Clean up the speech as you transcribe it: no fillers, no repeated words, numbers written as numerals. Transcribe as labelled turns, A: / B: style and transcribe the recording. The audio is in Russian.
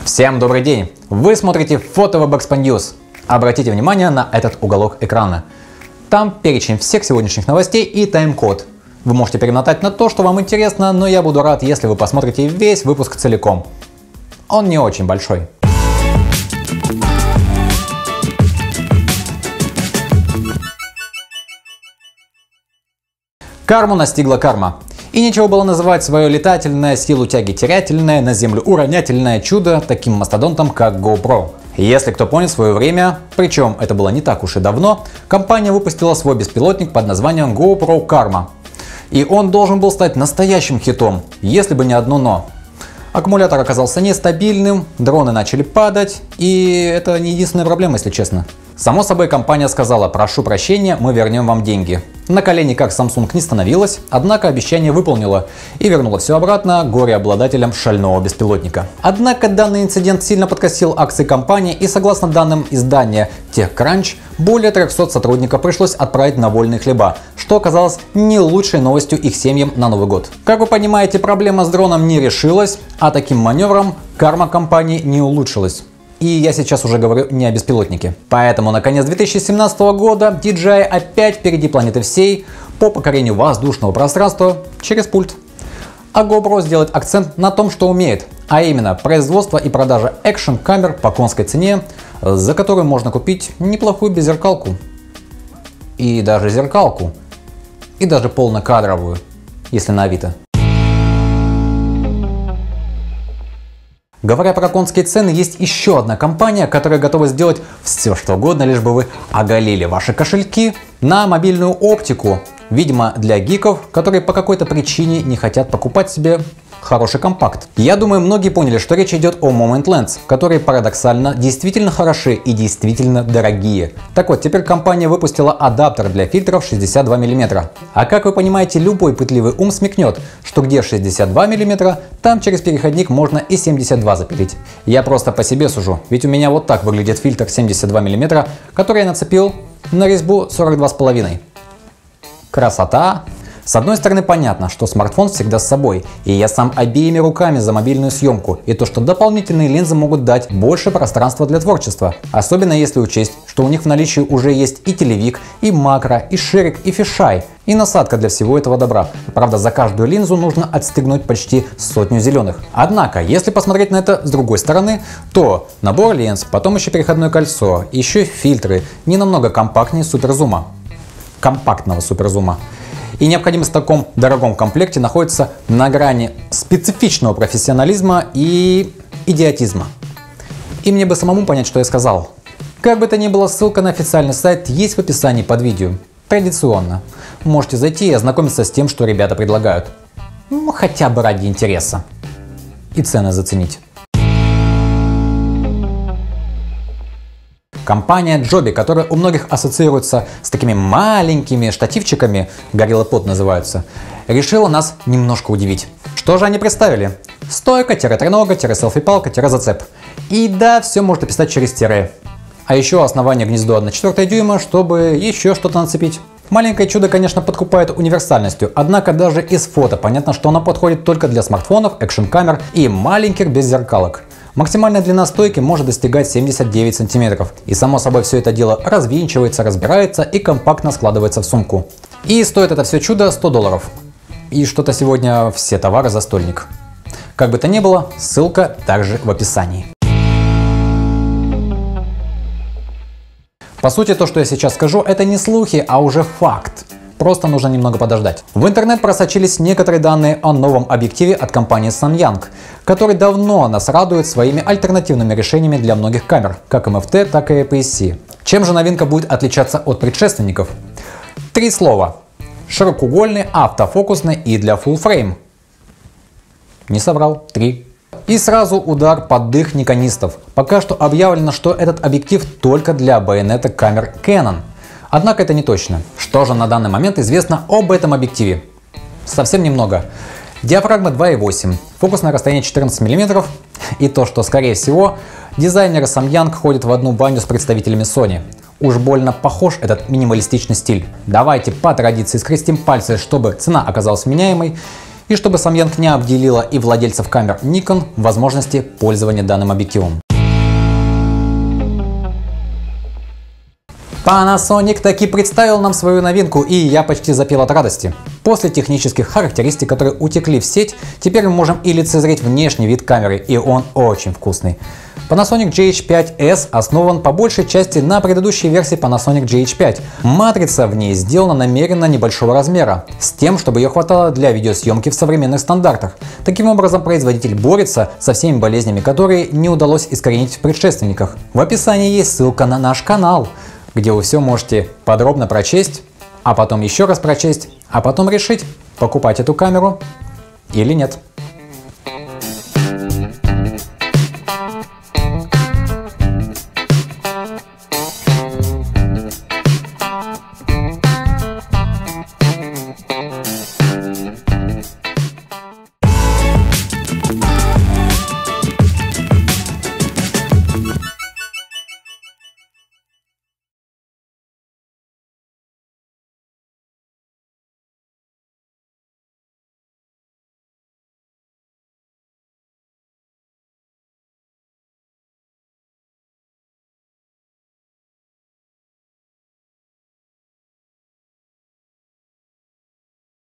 A: Всем добрый день! Вы смотрите Photoweb Expand News. Обратите внимание на этот уголок экрана. Там перечень всех сегодняшних новостей и тайм-код. Вы можете перемотать на то, что вам интересно, но я буду рад, если вы посмотрите весь выпуск целиком. Он не очень большой. Карму настигла карма. И нечего было называть свое летательное, силу тяги терятельное, на землю уронятельное чудо таким мастодонтом, как GoPro. Если кто помнит, в свое время, причем это было не так уж и давно, компания выпустила свой беспилотник под названием GoPro Karma. И он должен был стать настоящим хитом, если бы не одно но. Аккумулятор оказался нестабильным, дроны начали падать, и это не единственная проблема, если честно. Само собой, компания сказала: прошу прощения, мы вернем вам деньги. На колени как Samsung не становилась, однако обещание выполнила и вернула все обратно горе-обладателям шального беспилотника. Однако данный инцидент сильно подкосил акции компании, и согласно данным издания TechCrunch, более 300 сотрудников пришлось отправить на вольные хлеба, что оказалось не лучшей новостью их семьям на Новый год. Как вы понимаете, проблема с дроном не решилась, а таким маневром карма компании не улучшилась. И я сейчас уже говорю не о беспилотнике. Поэтому на конец 2017 года DJI опять впереди планеты всей по покорению воздушного пространства через пульт. А GoPro сделает акцент на том, что умеет, а именно производство и продажа экшн-камер по конской цене, за которую можно купить неплохую беззеркалку. И даже зеркалку. И даже полнокадровую, если на Авито. Говоря про конские цены, есть еще одна компания, которая готова сделать все что угодно, лишь бы вы оголили ваши кошельки на мобильную оптику. Видимо, для гиков, которые по какой-то причине не хотят покупать себе хороший компакт. Я думаю, многие поняли, что речь идет о Moment Lens, которые парадоксально действительно хороши и действительно дорогие. Так вот, теперь компания выпустила адаптер для фильтров 62 мм. А как вы понимаете, любой пытливый ум смекнет, что где 62 мм, там через переходник можно и 72 запилить. Я просто по себе сужу, ведь у меня вот так выглядит фильтр 72 мм, который я нацепил на резьбу 42,5. Красота! С одной стороны, понятно, что смартфон всегда с собой, и я сам обеими руками за мобильную съемку, и то, что дополнительные линзы могут дать больше пространства для творчества. Особенно если учесть, что у них в наличии уже есть и телевик, и макро, и ширик, и фишай, и насадка для всего этого добра. Правда, за каждую линзу нужно отстегнуть почти 100 зеленых. Однако, если посмотреть на это с другой стороны, то набор линз, потом еще переходное кольцо, еще фильтры не намного компактнее суперзума. Компактного суперзума. И необходимость в таком дорогом комплекте находится на грани специфичного профессионализма и идиотизма. И мне бы самому понять, что я сказал. Как бы то ни было, ссылка на официальный сайт есть в описании под видео. Традиционно. Можете зайти и ознакомиться с тем, что ребята предлагают. Ну, хотя бы ради интереса. И цены заценить. Компания Joby, которая у многих ассоциируется с такими маленькими штативчиками, GorillaPod называются, решила нас немножко удивить. Что же они представили? Стойка-тренога-селфи-палка-зацеп. И да, все можно писать через тире. А еще основание гнездо 1/4 дюйма, чтобы еще что-то нацепить. Маленькое чудо, конечно, подкупает универсальностью, однако даже из фото понятно, что оно подходит только для смартфонов, экшн-камер и маленьких беззеркалок. Максимальная длина стойки может достигать 79 см. И само собой все это дело развинчивается, разбирается и компактно складывается в сумку. И стоит это все чудо $100. И что-то сегодня все товары за стольник. Как бы то ни было, ссылка также в описании. По сути, то, что я сейчас скажу, это не слухи, а уже факт. Просто нужно немного подождать. В интернет просочились некоторые данные о новом объективе от компании Samyang, который давно нас радует своими альтернативными решениями для многих камер, как MFT, так и APS-C. Чем же новинка будет отличаться от предшественников? 3 слова. Широкоугольный, автофокусный и для full frame. Не соврал, 3. И сразу удар под дых никонистов. Пока что объявлено, что этот объектив только для байонеток камер Canon. Однако это не точно. Что же на данный момент известно об этом объективе? Совсем немного. Диафрагма 2.8, фокусное расстояние 14 мм и то, что скорее всего дизайнеры Samyang ходят в одну баню с представителями Sony. Уж больно похож этот минималистичный стиль. Давайте по традиции скрестим пальцы, чтобы цена оказалась вменяемой. и чтобы Samyang не обделила и владельцев камер Nikon возможности пользования данным объективом. Panasonic таки представил нам свою новинку, и я почти запел от радости. После технических характеристик, которые утекли в сеть, теперь мы можем и лицезреть внешний вид камеры, и он очень вкусный. Panasonic GH5S основан по большей части на предыдущей версии Panasonic GH5. Матрица в ней сделана намеренно небольшого размера, с тем, чтобы ее хватало для видеосъемки в современных стандартах. Таким образом, производитель борется со всеми болезнями, которые не удалось искоренить в предшественниках. В описании есть ссылка на наш канал, где вы все можете подробно прочесть, а потом еще раз прочесть, а потом решить, покупать эту камеру или нет.